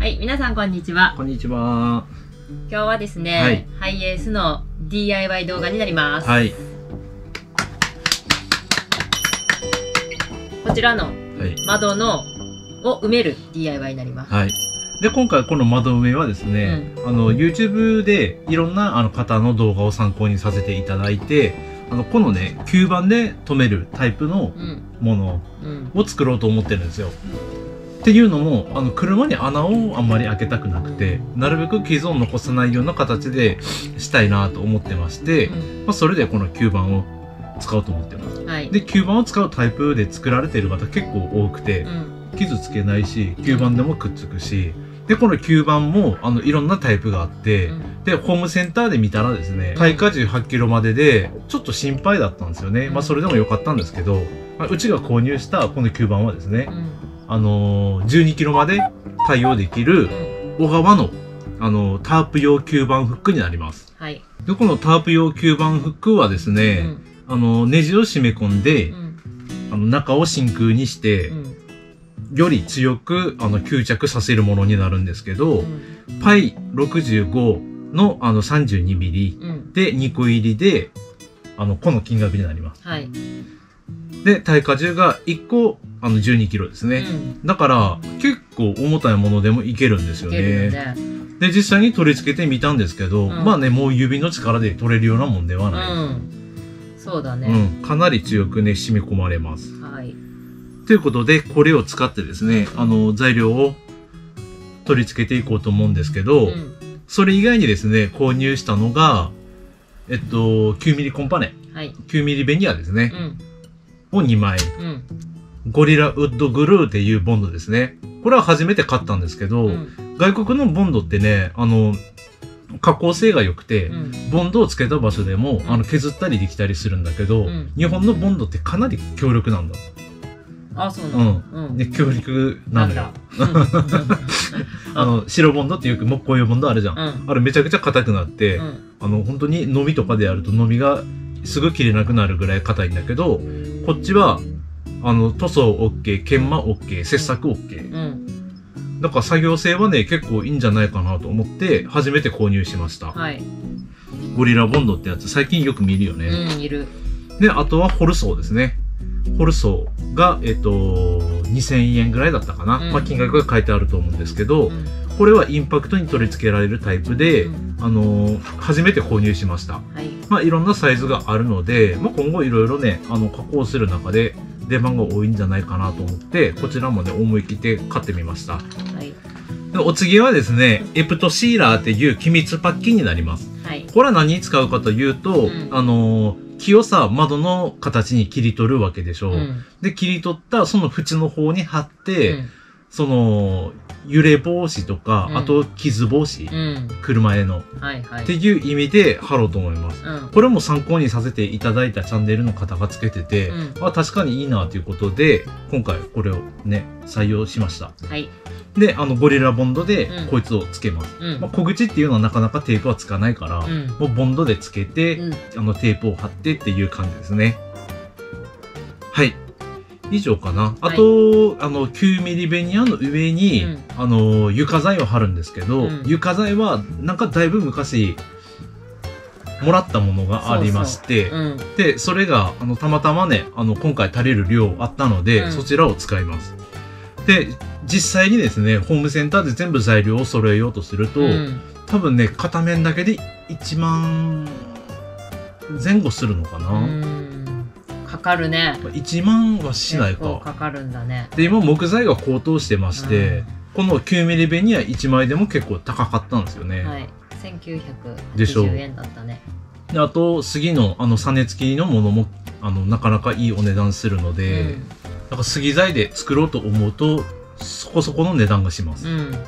はい、皆さんこんにちは。 こんにちは。 今日はですね、ハイエースの DIY 動画になります。 はい。 こちらの窓のを埋める DIY になります。 はい。で、今回この窓埋めはですね、YouTube でいろんな方の動画を参考にさせていただいて、このね、吸盤で留めるタイプのものを作ろうと思ってるんですよ。っていうのも、車に穴をあんまり開けたくなくて、なるべく傷を残さないような形でしたいなと思ってまして、それでこの吸盤を使おうと思ってます。はい、で、吸盤を使うタイプで作られている方結構多くて、傷つけないし、吸盤でもくっつくし、で、この吸盤も、いろんなタイプがあって、で、ホームセンターで見たらですね、耐荷重8キロまでで、ちょっと心配だったんですよね。それでも良かったんですけど、うちが購入したこの吸盤はですね、12キロまで対応できる、小川の、タープ用吸盤フックになります。はい。で、このタープ用吸盤フックはですね、ネジを締め込んで、中を真空にして、より強く吸着させるものになるんですけど、パイ65の32ミリで2個入りで、この金額になります。はい。で、耐荷重が1個12キロですね。だから、結構重たいものでもいけるんですよね。で、実際に取り付けてみたんですけど、まあね、もう指の力で取れるようなもんではない。 そうだね。 かなり強くね、染み込まれます。はい。ということで、これを使ってですね、材料を取り付けていこうと思うんですけど、それ以外にですね、購入したのが、9ミリコンパネ。はい。9ミリベニヤですね。を2枚。ゴリラウッドグルーっていうボンドですね。これは初めて買ったんですけど、外国のボンドってね、加工性が良くて、ボンドをつけた場所でも、削ったりできたりするんだけど、日本のボンドってかなり強力なんだ。 あ、そうなんだ。 ね、強力なのよ。白ボンドっていう木工用ボンドあるじゃん。あれめちゃくちゃ硬くなって、本当にノミとかでやるとノミがすぐ切れなくなるぐらい硬いんだけど、こっちは、塗装 OK、研磨 OK、切削 OK。だから作業性はね、結構いいんじゃないかなと思って、初めて購入しました。はい。ゴリラボンドってやつ、最近よく見るよね。 いる。 で、あとはホルソーですね。ホルソーが、2000円ぐらいだったかな。金額が書いてあると思うんですけど、これはインパクトに取り付けられるタイプで、初めて購入しました。はい。いろんなサイズがあるので、今後いろいろね、加工する中で出番が多いんじゃないかなと思って、こちらもね、思い切って買ってみました。はい。で、お次はですね、エプトシーラーっていう気密パッキンになります。はい。これは何に使うかというと、木をさ、窓の形に切り取るわけでしょ。で、切り取ったその縁の方に貼って、揺れ防止とか、あと傷防止、車への、っていう意味で貼ろうと思います。これも参考にさせていただいたチャンネルの方がつけてて、確かにいいなということで、今回これをね、採用しました。はい。で、ゴリラボンドでこいつをつけます。小口っていうのはなかなかテープはつかないから、もうボンドでつけて、テープを貼ってっていう感じですね。はい。以上かな。あと、9ミリベニヤの上に、床材を貼るんですけど、床材は、なんかだいぶ昔、もらったものがありまして、で、それが、たまたまね、今回足りる量あったので、そちらを使います。で、実際にですね、ホームセンターで全部材料を揃えようとすると、多分ね、片面だけで1万前後するのかな。 かかるね。 1万はしないか。 かかるんだね。 で、今木材が高騰してまして、この9ミリベニヤ1枚でも結構高かったんですよね。はい。1980円だったね。で、あと、杉のサネ付きのものも、なかなかいいお値段するので、だから杉材で作ろうと思うと、そこそこの値段がします。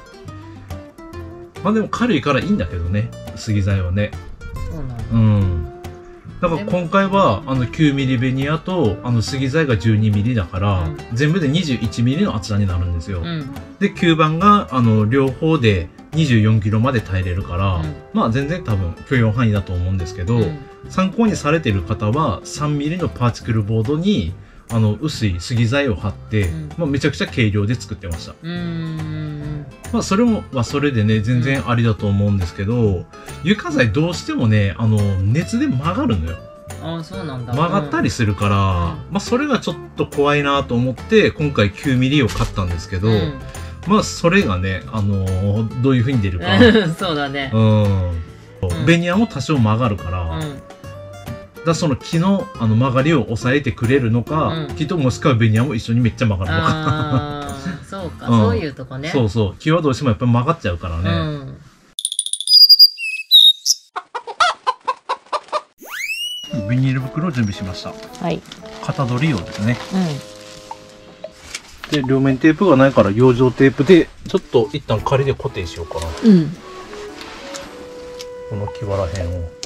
まあでも軽いからいいんだけどね、杉材はね。そうなんだ。だから今回は9ミリベニヤと杉材が12ミリだから、全部で21ミリの厚さになるんですよ。で、吸盤が両方で24キロまで耐えれるから、まあ全然多分許容範囲だと思うんですけど、参考にされてる方は3ミリのパーチクルボードに薄い杉材を貼って、めちゃくちゃ軽量で作ってました。それも、それでね、全然ありだと思うんですけど、床材どうしてもね、熱で曲がるのよ。 そうなんだ。 曲がったりするから、それがちょっと怖いなと思って、今回9ミリを買ったんですけど、それがね、どういう風に出るか。 そうだね。 ベニヤも多少曲がるから、その木の曲がりを抑えてくれるのか、木ともしくはベニヤも一緒にめっちゃ曲がるのか。 そうか、そういうとこね。 そうそう。木はどうしてもやっぱり曲がっちゃうからね。ビニール袋を準備しました。 はい。 型取り用ですね。で、両面テープがないから養生テープで、ちょっと一旦仮で固定しようかな。この木腹辺を。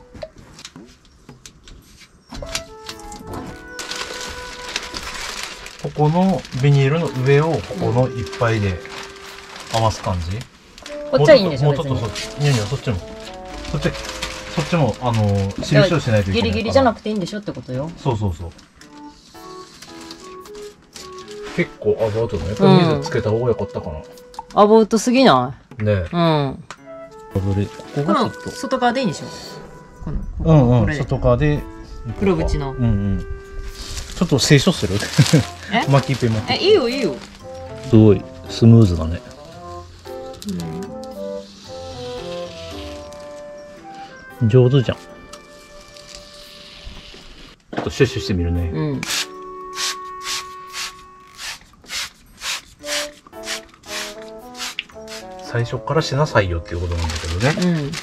ここのビニールの上をここのいっぱいで合わす感じ。 こっちはいいんでしょ。 もうちょっとそっちも。そっちも、印をしないといけない。 ギリギリじゃなくていいんでしょってことよ。 そう。結構アバウトね。やっぱり水つけた方がよかったかな。 アバウトすぎない？ね。 ここがちょっと。 外側でいいんでしょ？ 外側で。 黒縁の。 ちょっと清書する？巻きペン巻き。 いいよいいよ。 すごいスムーズだね。上手じゃん。ちょっとシュッシュしてみるね。最初からしなさいよっていうことなんだけどね。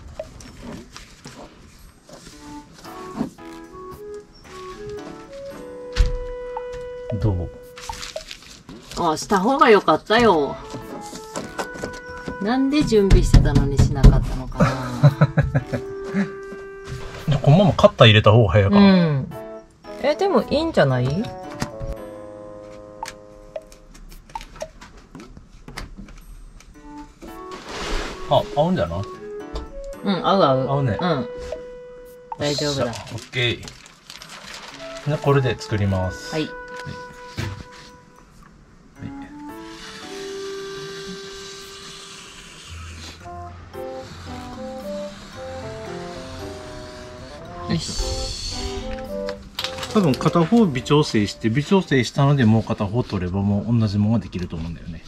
どう？ した方が良かったよ。なんで準備してたのにしなかったのかな。 このままカッター入れた方が早いかな。 でもいいんじゃない？ 合うんじゃない？ 合う。 合うね。 大丈夫だ。 オッケー。これで作ります。 はい。よし。 多分片方微調整したのでもう片方取ればもう同じものができると思うんだよね。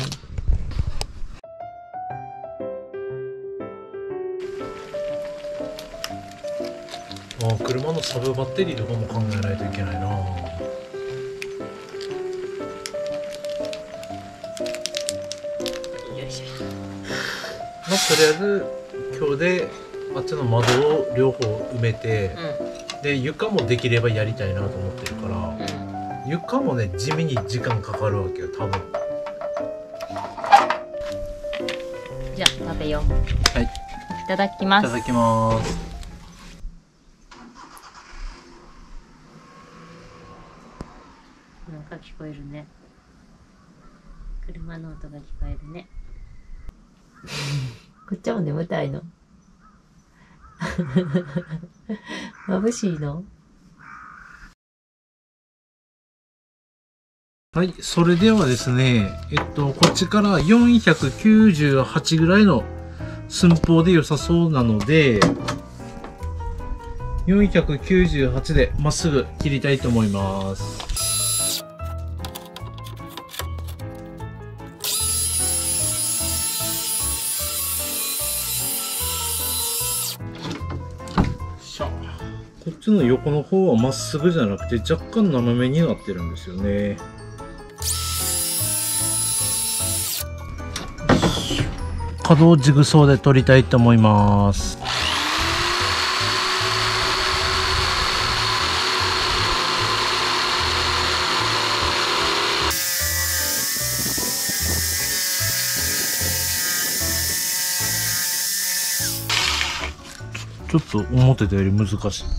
車のサブバッテリーとかも考えないといけないな。 よいしょ。 とりあえず今日であっちの窓を両方埋めて、で床もできればやりたいなと思ってるから、床もね地味に時間かかるわけよ多分。 じゃあ食べよう。 はい。 いただきます。 いただきます。 なんか聞こえるね。車の音が聞こえるね。こっちも眠たいの。眩しいの？ はい、それではですね、こっちから498ぐらいの寸法で良さそうなので、498でまっすぐ切りたいと思います。こっちの横の方はまっすぐじゃなくて若干斜めになってるんですよね。角をジグソーで取りたいと思います。ちょっと思ってたより難しい。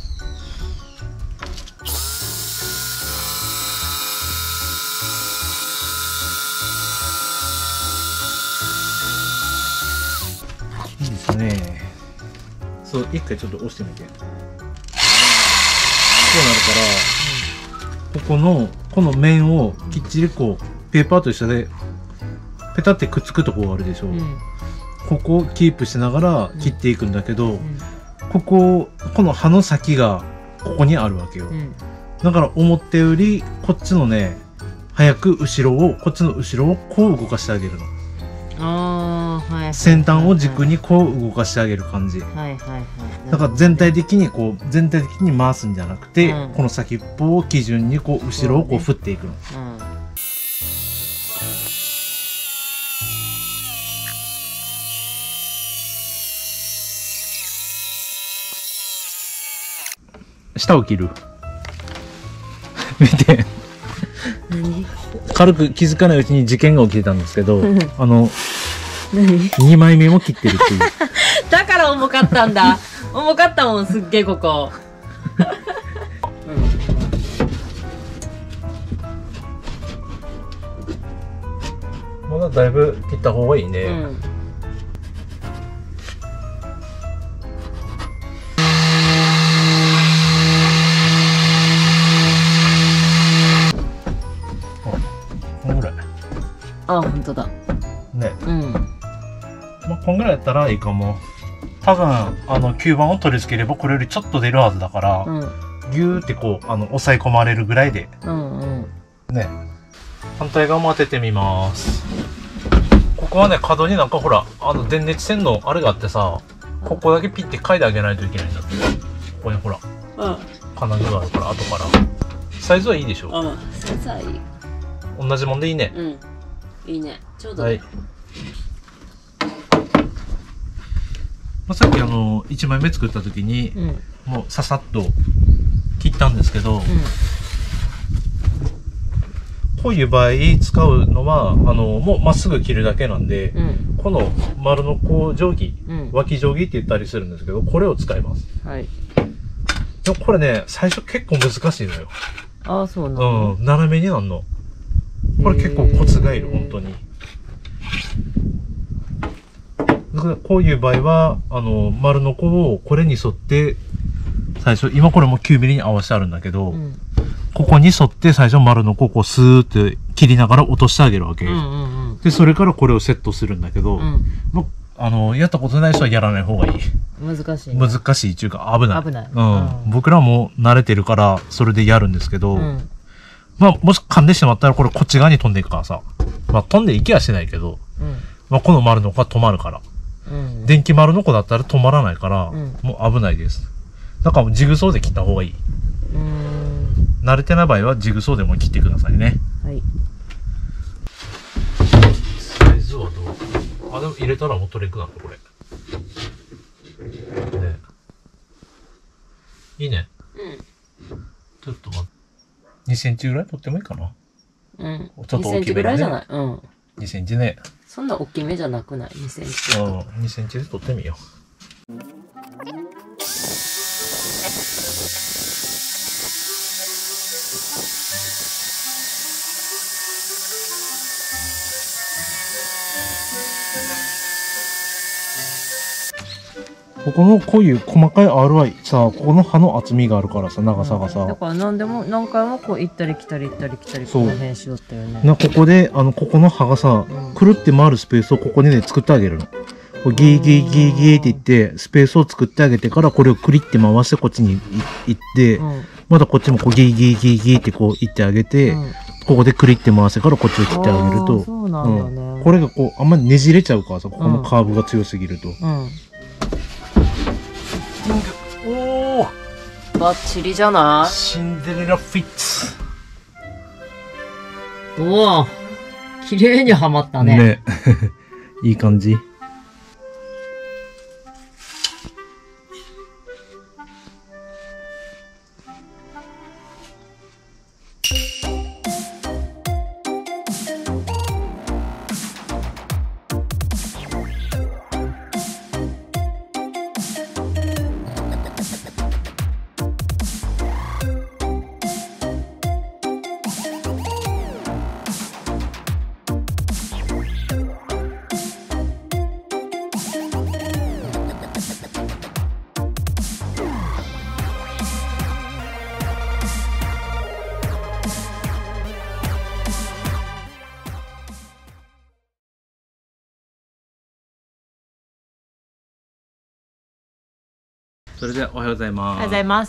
いいですね。そう、一回ちょっと押してみて。こうなるから、 この面をきっちりこう、ペーパーと一緒で、ペタってくっつくとこがあるでしょ。ここをキープしながら切っていくんだけど、この刃の先がここにあるわけよ。だから思ったより、こっちのね、早くこっちの後ろをこう動かしてあげるの。先端を軸にこう動かしてあげる感じ。だから全体的に回すんじゃなくて、この先っぽを基準にこう後ろをこう振っていくの。下を切る。見て。軽く気づかないうちに事件が起きてたんですけど、2枚目も切ってるっていう。 だから重かったんだ。重かったもん、すっげえここ。 まだだいぶ切った方がいいね。こんぐらい。 あ、本当だ。 ね。まあ、こんぐらいやったらいいかも。多分、吸盤を取り付ければこれよりちょっと出るはずだから、ギューってこう、押さえ込まれるぐらいで。ね。反対側も当ててみます。ここはね、角になんかほら、電熱線のあれがあってさ、ここだけピッて嗅いであげないといけないんだって。ここにほら、金具があるから、後から。サイズはいいでしょ？ サイズはいい。 同じもんでいいね。 いいね。ちょうど。 はい。さっき1枚目作った時に、もうささっと切ったんですけど、こういう場合使うのは、もうまっすぐ切るだけなんで、この丸のこう定規、脇定規って言ったりするんですけど、これを使います。でもこれね、最初結構難しいのよ。 そうなの？ 斜めになんの。これ結構コツがいる、本当に。こういう場合は、丸のこをこれに沿って、最初、今これも9ミリに合わせてあるんだけど、ここに沿って最初丸のこをこうスーって切りながら落としてあげるわけ。で、それからこれをセットするんだけど、やったことない人はやらない方がいい。 難しい。 難しいっていうか危ない。僕らも慣れてるから、それでやるんですけど、まあ、もし噛んでしまったらこれこっち側に飛んでいくからさ。まあ、飛んでいきはしないけど、まあ、この丸のこが止まるから。電気丸のこだったら止まらないから、もう危ないです。だからジグソーで切った方がいい。慣れてない場合はジグソーでも切ってくださいね。サイズはどう？でも入れたらもう取れくなった、これ。ね。いいね。ちょっと待って。2センチぐらい取ってもいいかな。ちょっと大きめね。2センチぐらいじゃない。 2 センチね。 そんな大きめじゃなくない？ 2 センチ。 2センチで取ってみよう。ここのこういう細かい RI さ、ここの刃の厚みがあるからさ、長さがさ。 だから何回もこう行ったり来たり行ったり来たりこの辺しよったよね。 ここで、ここの刃がさ、くるって回るスペースをここにね、作ってあげるの。こうギーギーギーギーって言って、スペースを作ってあげてから、これをクリって回してこっちに行って、またこっちもこうギーギーギーギーってこう行ってあげて、ここでクリって回してからこっちを切ってあげると、これがこう、あんまりねじれちゃうからさ、ここのカーブが強すぎると。おお、 バッチリじゃない？ シンデレラフィッツ。 おお、綺麗にはまったね。 ね。いい感じ。 それではおはようございます。 おはようございます。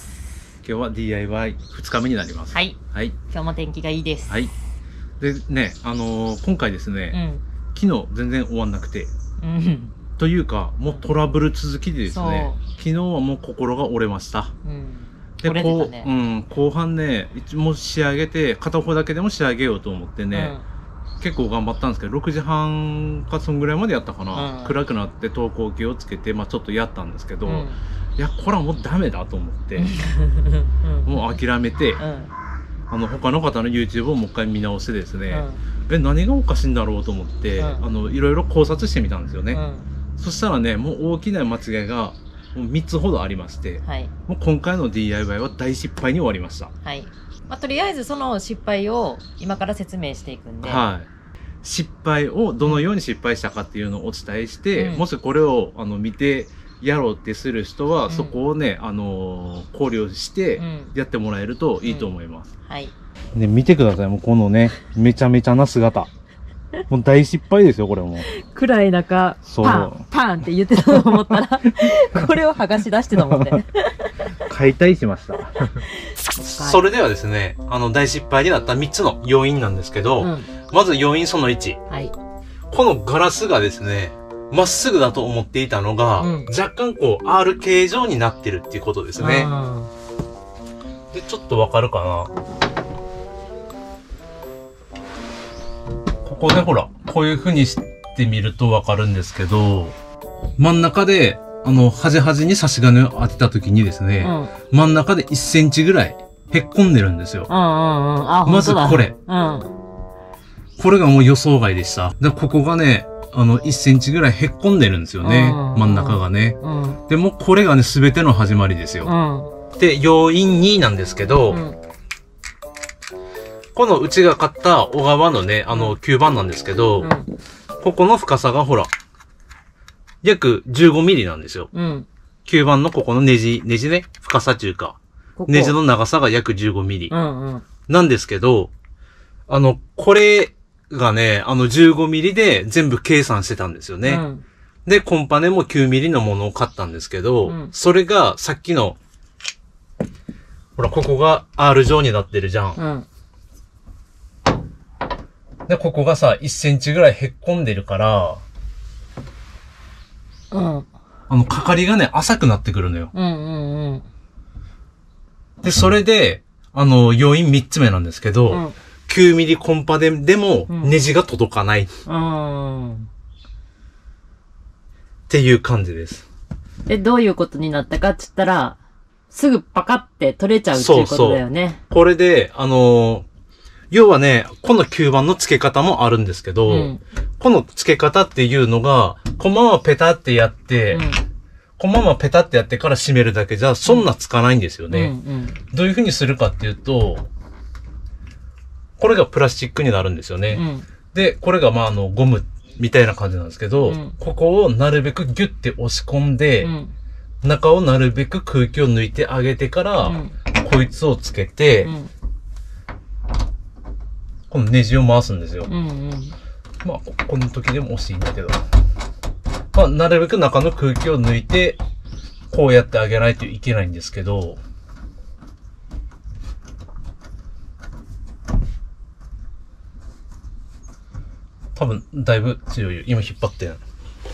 今日は DIY2 日目になります。 はい。 はい。 今日も天気がいいです。 はい。でね、今回ですね、昨日全然終わんなくて、というか、もうトラブル続きでですね、昨日はもう心が折れました。で、後半ね、もう仕上げて、片方だけでも仕上げようと思ってね、結構頑張ったんですけど、6時半かそんぐらいまでやったかな。暗くなって投光器をつけて、まあちょっとやったんですけど、いや、これはもうダメだと思って、もう諦めて、他の方の YouTube をもう一回見直してですね、何がおかしいんだろうと思って、いろいろ考察してみたんですよね。そしたらね、もう大きな間違いがもう3つほどありまして、もう今回の DIY は大失敗に終わりました。 はい。まあ、とりあえずその失敗を今から説明していくんで。 はい。失敗をどのように失敗したかっていうのをお伝えして、もしこれを見てやろうってする人は、そこをね、考慮してやってもらえるといいと思います。 はい。 ね、見てください。もうこのね、めちゃめちゃな姿。もう大失敗ですよ、これも。 暗い中、パン、パンって言ってたと思ったら、これを剥がし出してたもんね。 解体しました。それではですね、大失敗になった3つの要因なんですけど、まず要因その1。このガラスがですね、まっすぐだと思っていたのが、若干こう、R 形状になってるっていうことですね。で、ちょっとわかるかな？ここでほら、こういう風にしてみるとわかるんですけど、真ん中で、端々に差し金を当てた時にですね、真ん中で1センチぐらいへっこんでるんですよ。まずこれ。これがもう予想外でした。で、ここがね、1センチぐらいへっこんでるんですよね。真ん中がね。で、もうこれがね、すべての始まりですよ。で、要因2なんですけど、このうちが買った小川のね、吸盤なんですけど、ここの深さがほら、約15ミリなんですよ。吸盤のここのネジね、深さ中か。ネジの長さが約15ミリ。なんですけど、これがね、15ミリで全部計算してたんですよね。で、コンパネも9ミリのものを買ったんですけど、それがさっきの、ほら、ここが R 状になってるじゃん。で、ここがさ、1センチぐらいへっこんでるから、かかりがね、浅くなってくるのよ。で、それで、要因3つ目なんですけど、9ミリコンパでもネジが届かない。っていう感じです。 で、どういうことになったかって言ったら、すぐパカって取れちゃうっていうことだよね。 これで、要はね、この吸盤の付け方もあるんですけど、この付け方っていうのが、このままペタってやって、このままペタってやってから締めるだけじゃ、そんなつかないんですよね。どういう風にするかっていうと、これがプラスチックになるんですよね。で、これがまあゴムみたいな感じなんですけど、ここをなるべくギュッて押し込んで、中をなるべく空気を抜いてあげてから、こいつをつけて、このネジを回すんですよ。まあ、この時でも押していいんだけど。まあ、なるべく中の空気を抜いて、こうやってあげないといけないんですけど、多分、だいぶ強いよ。今引っ張ってん。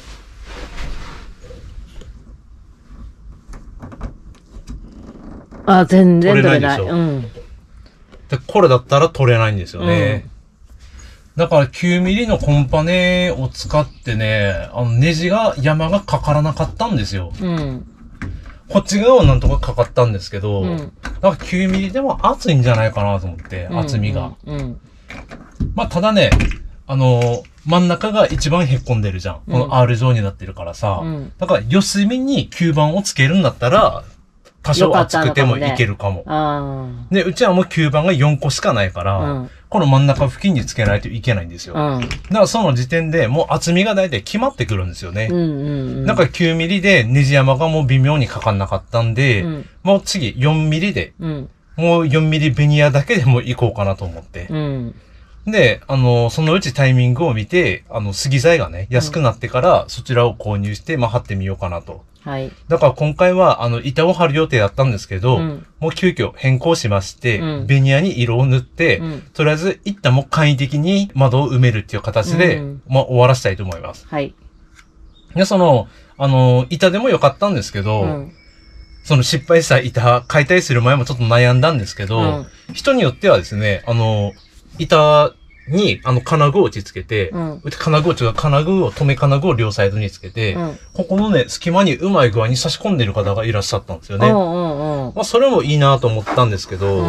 あ、全然取れない。 で、これだったら取れないんですよね。だから9ミリのコンパネを使ってね、ネジが、山がかからなかったんですよ。こっち側はなんとかかかったんですけど、だから9ミリでも厚いんじゃないかなと思って、厚みが。まあ、ただね、真ん中が一番へっこんでるじゃん。この R 状になってるからさ。だから、四隅に吸盤をつけるんだったら、多少厚くてもいけるかも。で、うちはもう吸盤が4個しかないから、この真ん中付近につけないといけないんですよ。だからその時点でもう厚みが大体決まってくるんですよね。だから9ミリでネジ山がもう微妙にかかんなかったんで、もう次4ミリで、もう4ミリベニヤだけでもいこうかなと思って。で、そのうちタイミングを見て、杉材がね、安くなってからそちらを購入して、まあ、貼ってみようかなと。 はい。 だから今回は、板を張る予定だったんですけど、 うん、 もう急遽変更しまして、 うん、 ベニヤに色を塗って、 うん、 とりあえず一旦もう簡易的に窓を埋めるっていう形で、 うん、 まあ終わらせたいと思います。 はい。 で、板でもよかったんですけど、 うん、 その失敗した板解体する前もちょっと悩んだんですけど、 うん、 人によってはですね、板に、金具を打ち付けて、 うん、 金具を留め金具を両サイドにつけて、 うん、 ここのね、隙間にうまい具合に差し込んでる方がいらっしゃったんですよね。まあ、それもいいなと思ったんですけど、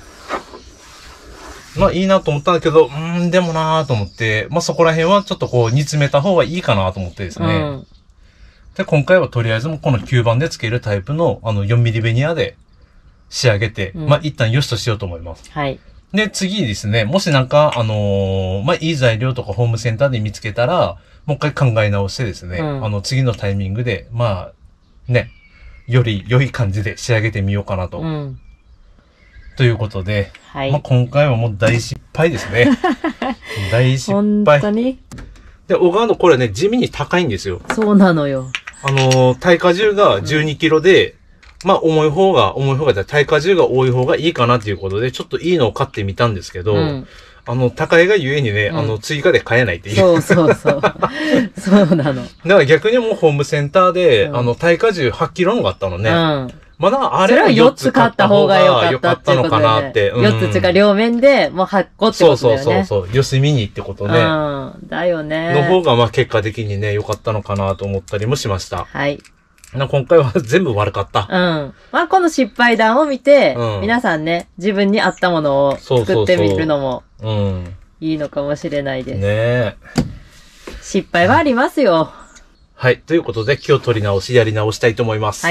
まあ、いいなと思ったんだけど、でもなと思って、まあ、そこら辺はちょっとこう、煮詰めた方がいいかなと思ってですね。で、今回はとりあえずもこの吸盤でつけるタイプの、4ミリベニヤで仕上げて、まあ、一旦良しとしようと思います。 はい。 で、次ですね、もしなんか、まあ、いい材料とかホームセンターで見つけたら、もう一回考え直してですね、次のタイミングで、まあ、ね、より良い感じで仕上げてみようかなと。ということで、はい、まあ、今回はもう大失敗ですね。大失敗。 本当に？ で、小川のこれね、地味に高いんですよ。 そうなのよ。 耐荷重が12キロで、まあ、重い方が耐荷重が多い方がいいかなということで、ちょっといいのを買ってみたんですけど、高いがゆえにね、追加で買えないっていう。 そう。そうなの。だから逆にもうホームセンターで、耐荷重8キロのがあったのね。まだあれは4つ買った方が良かったのかなって。 4つ違う両面でもう8個ってことだよね。 そう。四隅にってことね。 だよね。 の方がまあ結果的にね、良かったのかなと思ったりもしました。 はい。 今回は全部悪かった。 まあこの失敗談を見て、皆さんね、自分に合ったものを作ってみるのも、いいのかもしれないです。ね失敗はありますよ。 はい。ということで、気を取り直し、やり直したいと思います。 はい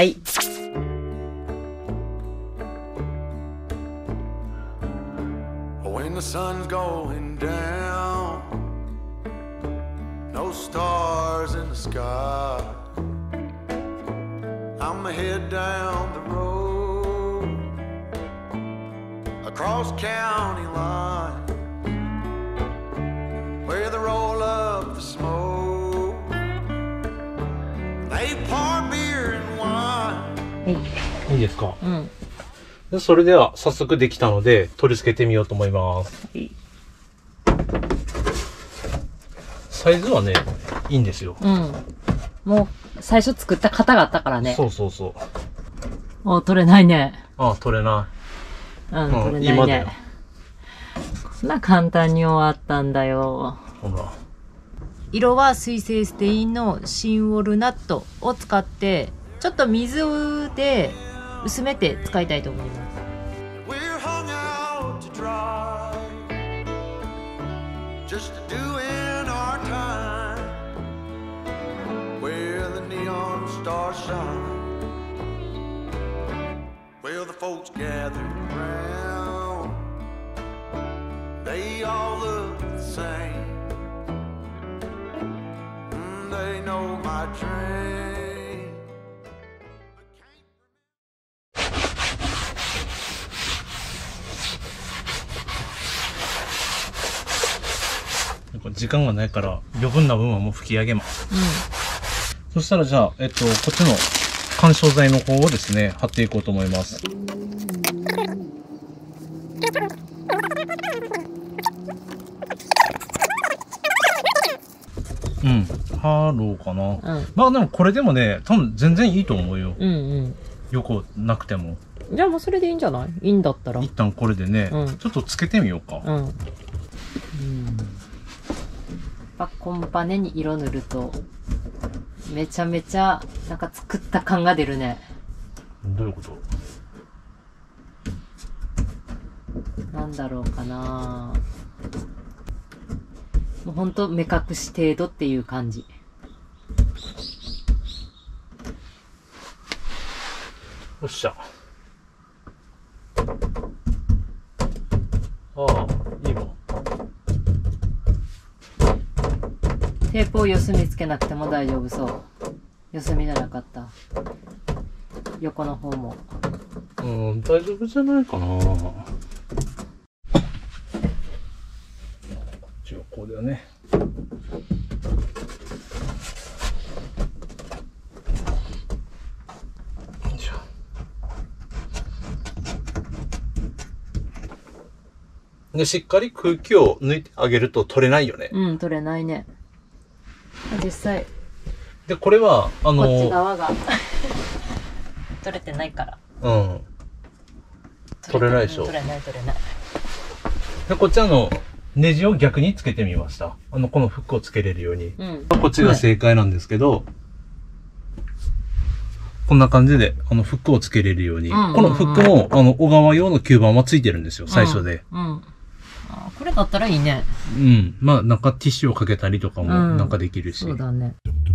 。When the sun's going down, no stars in the sky, I'ma head down the road, across county line, where they roll up the smoke, they pour beer and wine. いいですか？でそれでは早速できたので取り付けてみようと思います。サイズはね、いいんですよ。もう最初作った型があったからね。そう。取れないね。取れない。取れないね。そんな簡単に終わったんだよ。ほら。色は水性ステインのシンウォルナットを使って、ちょっと水で薄めて使いたいと思います。Well, the folks gathered around, they all look the same, they know my train.時間がないから余分な分はもう拭き上げます。そしたらじゃあ、こっちの緩衝材の方をですね、貼っていこうと思います。貼ろうかな。まあでもこれでもね、多分全然いいと思うよ。横なくても。じゃあもうそれでいいんじゃない？いいんだったら。一旦これでね、ちょっとつけてみようか。コンパネに色塗ると、めちゃめちゃなんか作った感が出るね。どういうこと？なんだろうかな。もうほんと目隠し程度っていう感じ。よっしゃ。いいわ。テープを四隅つけなくても大丈夫そう。四隅じゃなかった。横の方も。大丈夫じゃないかな。こっちはこうだよね。 で、しっかり空気を抜いてあげると取れないよね。 うん、取れないね。実際。 で、これは、 こっち側が取れてないから。 うん。取れないでしょ。 取れない。 で、こっちネジを逆につけてみました。このフックをつけれるように。うん、こっちが正解なんですけど、こんな感じで、フックをつけれるように。このフックも、小川用の吸盤はついてるんですよ、最初で。 あ、これだったらいいね。 うん。まあ、なんかティッシュをかけたりとかも、なんかできるし。 そうだね。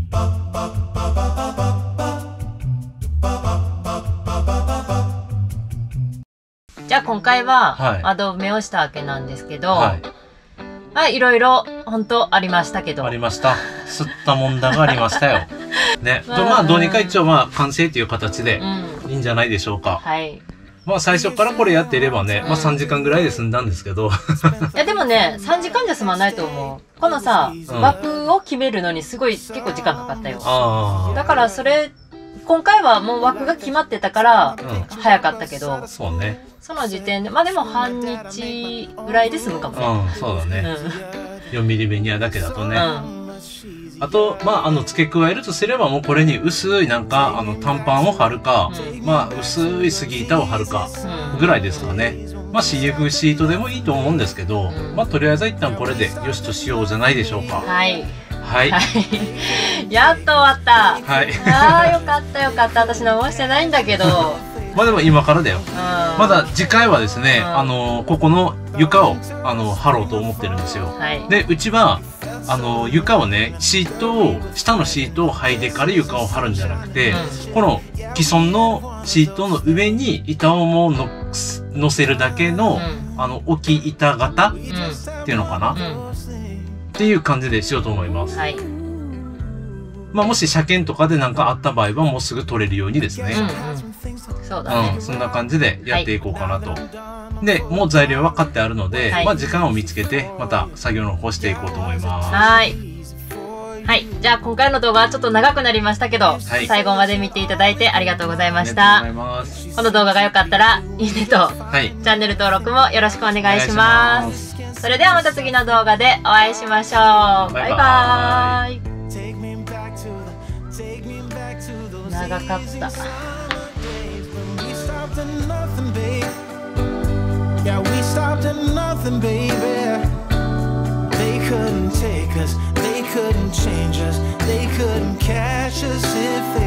じゃあ今回は、窓埋めをしたわけなんですけど、いろいろ、本当ありましたけど。 ありました。吸ったもんだがありましたよ。ね。まあ、どうにか一応完成という形で、いいんじゃないでしょうか。はい。まあ、最初からこれやっていればね、まあ3時間ぐらいで済んだんですけど。 いや、でもね、3時間じゃ済まないと思う。このさ、枠を決めるのに結構時間かかったよ。だから今回はもう枠が決まってたから、早かったけど。 そうね。 その時点で、まあでも半日ぐらいで済むかもね。そうだね。4ミリベニヤだけだとね。あと、まあ、付け加えるとすれば、もうこれに薄い短パンを貼るか、まあ、薄い杉板を貼るか、ぐらいですかね。まあ、CF シートでもいいと思うんですけど、まあ、とりあえず一旦これでよしとしようじゃないでしょうか。 はい。はい。やっと終わった。はい。ああ、よかった。私何もしてないんだけど。 まあでも今からだよ。まだ次回はですね、ここの床を、貼ろうと思ってるんですよ。はい。で、うちは、床をね、下のシートを剥いでから床を貼るんじゃなくて、この既存のシートの上に板をも乗せるだけの、置き板型っていうのかな、っていう感じでしようと思います。はい。まあ、もし車検とかでなんかあった場合はもうすぐ取れるようにですね。そうだね。そんな感じでやっていこうかなと。で、もう材料は買ってあるので、まあ時間を見つけて、また作業の方していこうと思います。はい。はい。じゃあ今回の動画はちょっと長くなりましたけど、最後まで見ていただいてありがとうございました。ありがとうございます。この動画が良かったら、いいねと、チャンネル登録もよろしくお願いします。それではまた次の動画でお会いしましょう。バイバーイ。長かった。Yeah, we stopped at nothing, baby. They couldn't take us, they couldn't change us, they couldn't catch us if they